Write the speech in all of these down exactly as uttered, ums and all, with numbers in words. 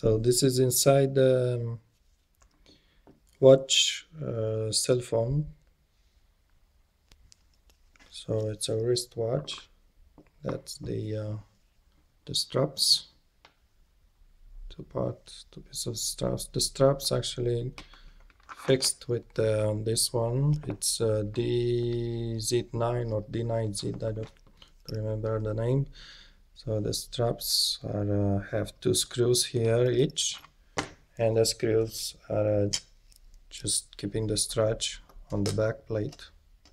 So this is inside the um, watch uh, cell phone. So it's a wristwatch. That's the uh, the straps. Two part, two pieces of straps. The straps actually fixed with uh, this one. It's uh, D Z nine or D nine Z. I don't remember the name. So the straps are uh, have two screws here each, and the screws are uh, just keeping the stretch on the back plate.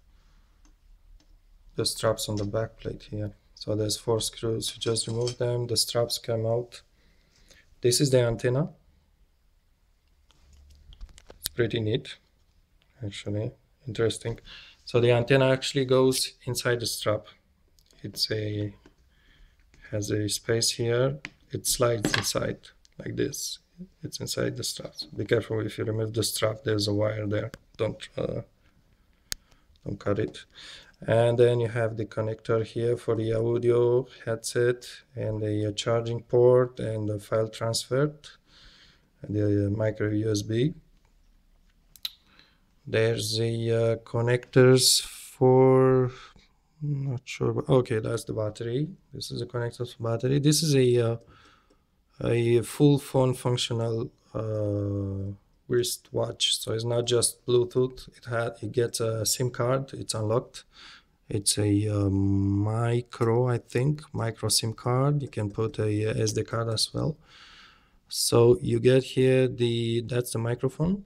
The straps on the back plate here. So there's four screws. You just remove them. The straps come out. This is the antenna. It's pretty neat, actually. Interesting. So the antenna actually goes inside the strap. It's a has a space here. It slides inside like this. It's inside the straps. Be careful if you remove the strap. There's a wire there. Don't uh, don't cut it. And then you have the connector here for the audio headset and the charging port and the file transfer, and the micro U S B. There's the uh, connectors for, I'm not sure, but okay, that's the battery. This is the connector for battery. This is a uh, a full phone functional uh, wristwatch. So it's not just Bluetooth. It had it gets a SIM card. It's unlocked. It's a uh, micro, I think, micro SIM card. You can put a uh, S D card as well. So you get here the that's the microphone,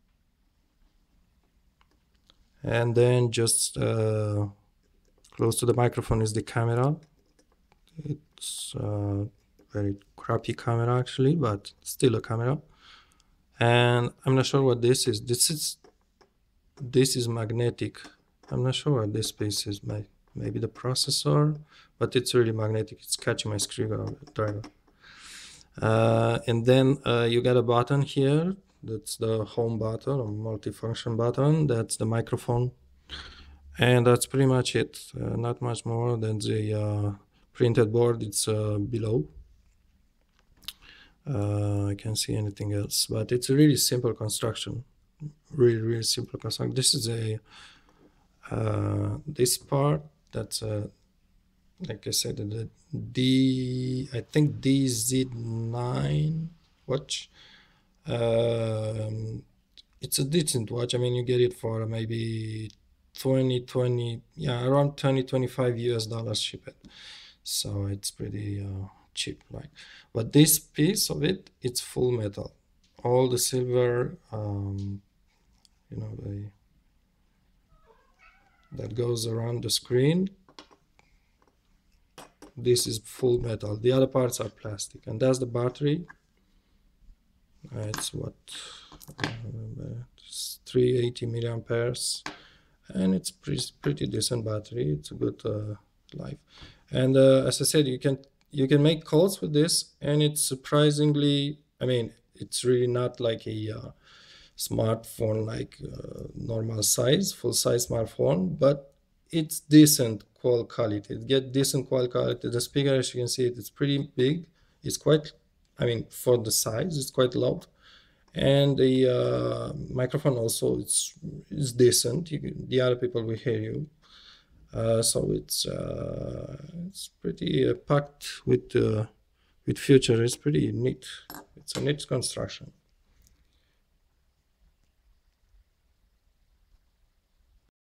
and then just uh, close to the microphone is the camera. It's uh, very crappy camera actually, but still a camera. And I'm not sure what this is. This is this is magnetic. I'm not sure what this piece is. Maybe the processor, but it's really magnetic. It's catching my screwdriver. Uh, and then uh, you got a button here. That's the home button, a multifunction button. That's the microphone. And that's pretty much it. Uh, not much more than the uh, printed board. It's uh, below. Uh, I can't see anything else, but it's a really simple construction. Really, really simple construction. This is a uh, this part. That's a, like I said, the D. I think D Z nine watch. Um, it's a decent watch. I mean, you get it for maybe twenty, twenty, yeah, around twenty, twenty-five U S dollars shipped. So it's pretty uh, cheap, like. But this piece of it, it's full metal. All the silver, um, you know, the that goes around the screen. This is full metal. The other parts are plastic, and that's the battery. Uh, it's what I remember. It's three hundred eighty milliamperes, and it's pretty pretty decent battery. It's a good uh, life. And uh, as I said, you can you can make calls with this, and it's surprisingly. I mean, it's really not like a uh, smartphone like uh, normal size, full size smartphone, but it's decent call quality. It gets decent call quality. The speaker, as you can see, it, it's pretty big. It's quite, I mean, for the size, it's quite loud. And the uh, microphone also, it's is decent. You can, the other people will hear you. Uh, so it's uh, it's pretty uh, packed with uh, with future. It's pretty neat. It's a neat construction.